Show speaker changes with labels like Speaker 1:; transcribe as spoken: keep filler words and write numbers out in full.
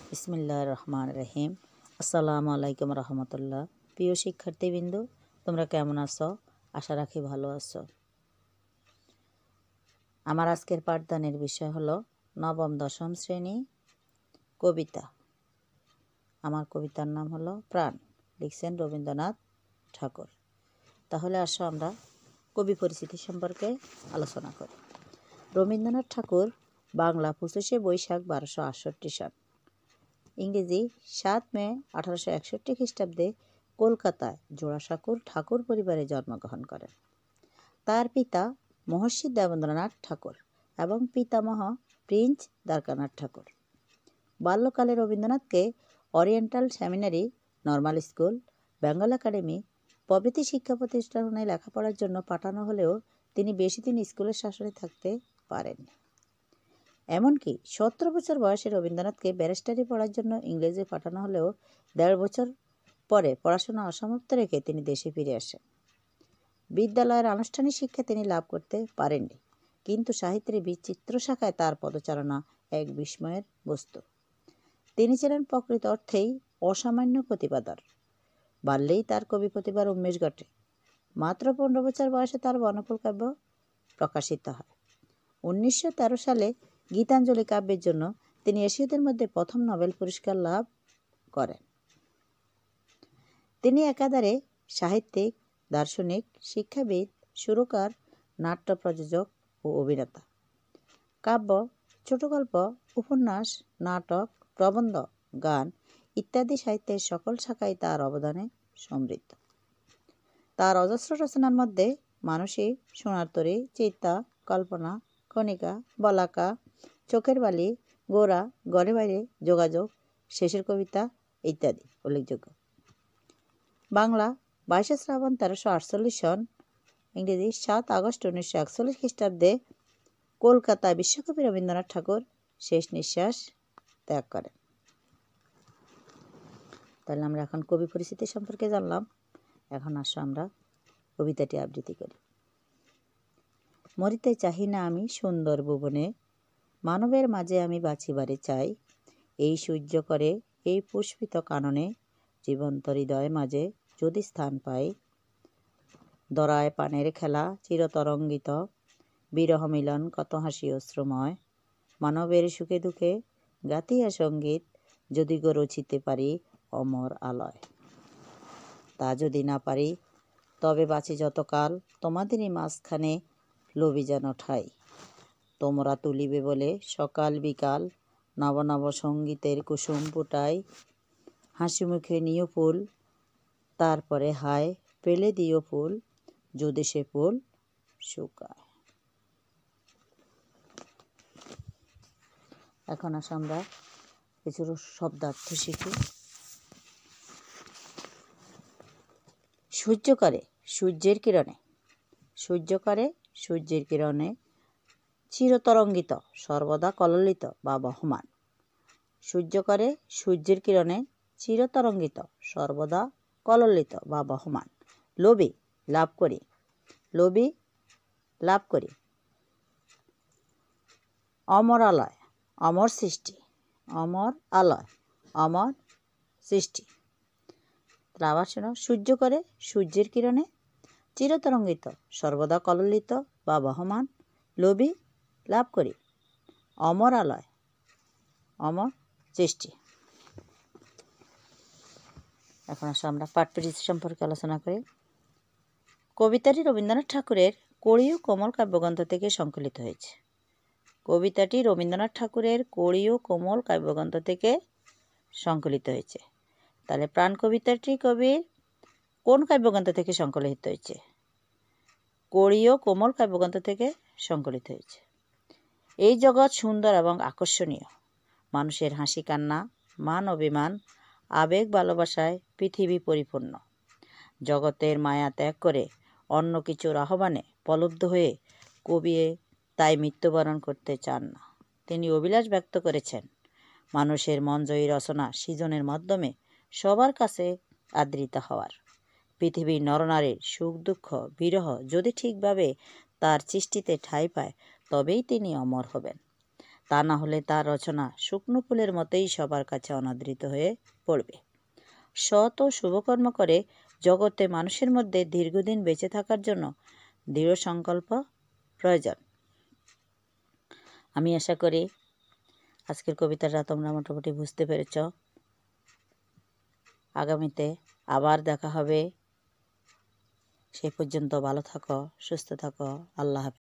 Speaker 1: বিসমিল্লাহির রহমানির রহিম। আসসালামু আলাইকুম রহমতুল্লাহ। প্রিয় শিক্ষার্থীবৃন্দ, তোমরা কেমন আছো? আশা রাখি ভালো আছো। আমার আজকের পাঠদানের বিষয় হলো নবম দশম শ্রেণী কবিতা। আমার কবিতার নাম হলো প্রাণ, লিখছেন রবীন্দ্রনাথ ঠাকুর। তাহলে আসো আমরা কবি পরিচিতি সম্পর্কে আলোচনা করি। রবীন্দ্রনাথ ঠাকুর বাংলা পঁচিশে বৈশাখ বারোশো আটষট্টি সাল, ইংরেজি সাত মে আঠারোশো একষট্টি খ্রিস্টাব্দে কলকাতায় জোড়াসাঁকোর ঠাকুর পরিবারে জন্মগ্রহণ করেন। তার পিতা মহর্ষি দেবেন্দ্রনাথ ঠাকুর এবং পিতামহ প্রিন্স দ্বারকানাথ ঠাকুর। বাল্যকালে রবীন্দ্রনাথকে oriental seminary, normal school, Bengal academy প্রভৃতি শিক্ষা প্রতিষ্ঠানে লেখাপড়ার জন্য পাঠানো হলেও তিনি বেশি দিন স্কুলের শাসনে থাকতে পারেননি। এমনকি সতেরো বছর বয়সে রবীন্দ্রনাথকে ব্যারিস্টারি পড়ার জন্য ইংরেজি পাঠানো হলেও দেড় বছর পরে পড়াশোনা অসমাপ্ত রেখে তিনি দেশে ফিরে আসেন। বিদ্যালয়ের আনুষ্ঠানিক শিক্ষা তিনি লাভ করতে পারেননি, কিন্তু সাহিত্যের বিচিত্র শাখায় তার পদচারণা এক বিস্ময়ের বস্তু। তিনি ছিলেন প্রকৃত অর্থেই অসামান্য প্রতিভাধর। বাল্যেই তার কবি প্রতিভার উন্মেষ ঘটে। মাত্র পনেরো বছর বয়সে তার বনফুল কাব্য প্রকাশিত হয়। উনিশশো তেরো সালে গীতাঞ্জলি কাব্যের জন্য তিনি এশীয়দের মধ্যে প্রথম নোবেল পুরস্কার লাভ করেন। তিনি একাধারে সাহিত্যিক, দার্শনিক, শিক্ষাবিদ, সুরকার, নাট্য প্রযোজক ও অভিনেতা। কাব্য, ছোটগল্প, উপন্যাস, নাটক, প্রবন্ধ, গান ইত্যাদি সাহিত্যের সকল শাখায় তার অবদানে সমৃদ্ধ। তার অজস্র রচনার মধ্যে মানসিক, সোনার তরী, চিতা, কল্পনা, কণিকা, বলাকা, চোখের বালি, গোরা, ঘরে বাইরে, যোগাযোগ, শেষের কবিতা ইত্যাদি উল্লেখযোগ্য। বাংলা বাইশে শ্রাবণ তেরোশো আটচল্লিশ সন, ইংরেজি সাত আগস্ট উনিশশো একচল্লিশ খ্রিস্টাব্দে কলকাতায় বিশ্বকবি রবীন্দ্রনাথ ঠাকুর শেষ নিঃশ্বাস ত্যাগ করেন। তাহলে আমরা এখন কবি পরিচিতি সম্পর্কে জানলাম। এখন আসো আমরা কবিতাটি আবৃত্তি করি। মরিতে চাহি না আমি সুন্দর ভুবনে, মানবের মাঝে আমি বাঁচিবারে চাই। এই সূর্য করে এই পুষ্পিত কাননে, জীবন্ত হৃদয় মাঝে যদি স্থান পাই। দরায় পানের খেলা চিরতরঙ্গিত, বিরহ মিলন কত হাসি অশ্রুময়। মানবের সুখে দুঃখে গাতিয়া সঙ্গীত, যদি গো রচিতে পারি অমর আলয়। তা যদি না পারি তবে বাঁচি যতকাল, তোমাদেরই মাঝখানে লবি যেন ঠাই। তোমরা তুলিবে বলে সকাল বিকাল, নব নব সঙ্গীতের কুসুম ফুটাই। হাসি মুখে নিও ফুল, তারপরে হায় পেলে দিও ফুল, যদি সে ফুল শুকায়। এখন আসো আমরা কিছু শব্দার্থ শিখি। সূর্য করে সূর্যের কিরণে, সূর্য করে সূর্যের কিরণে, চিরতরঙ্গিত সর্বদা কললিত বা বহমান। সূর্য করে সূর্যের কিরণে, চিরতরঙ্গিত সর্বদা কললিত বা বহমান। লোভী লাভ করি, লোভী লাভ করি। অমর আলয় অমর সৃষ্টি, অমর আলয় অমর সৃষ্টি। আবার শোনো, সূর্য করে সূর্যের কিরণে, চিরতরঙ্গিত সর্বদা কললিত বা বহমান, লোভী লাভ করি, অমর আলয় অমর সৃষ্টি। এখন আসো আমরা পাঠ পরিচিতি সম্পর্কে আলোচনা করি। কবিতাটি রবীন্দ্রনাথ ঠাকুরের কড়ি ও কোমল কাব্যগ্রন্থ থেকে সংকলিত হয়েছে। কবিতাটি রবীন্দ্রনাথ ঠাকুরের কড়ি ও কোমল কাব্যগ্রন্থ থেকে সংকলিত হয়েছে। তাহলে প্রাণ কবিতাটি কবির কোন কাব্যগ্রন্থ থেকে সংকলিত হয়েছে? কড়ি ও কোমল কাব্যগ্রন্থ থেকে সংকলিত হয়েছে। এই জগৎ সুন্দর এবং আকর্ষণীয়। মানুষের হাসি কান্না, মান অভিমান, আবেগ ভালোবাসায় পৃথিবী পরিপূর্ণ। জগতের মায়া ত্যাগ করে অন্য কিছুর আহ্বানে প্রলুব্ধ হয়ে কবি তাই মৃত্যুবরণ করতে চান না। তিনি অভিলাষ ব্যক্ত করেছেন মানুষের মন জয়ী রচনা সৃজনের মাধ্যমে সবার কাছে আদৃত হওয়ার। পৃথিবীর নরনারীর সুখ দুঃখ বিরহ যদি ঠিকভাবে তার সৃষ্টিতে ঠাঁই পায় তবেই তিনি অমর হবেন। তা না হলে তার রচনা শুকনো ফুলের মতোই সবার কাছে অনাদৃত হয়ে পড়বে। সৎ ও শুভকর্ম করে জগতে মানুষের মধ্যে দীর্ঘদিন বেঁচে থাকার জন্য দৃঢ় সংকল্প প্রয়োজন। আমি আশা করি আজকের কবিতাটা তোমরা মোটামুটি বুঝতে পেরেছ। আগামীতে আবার দেখা হবে। সেই পর্যন্ত ভালো থাকো, সুস্থ থাকো। আল্লাহ হাফেজ।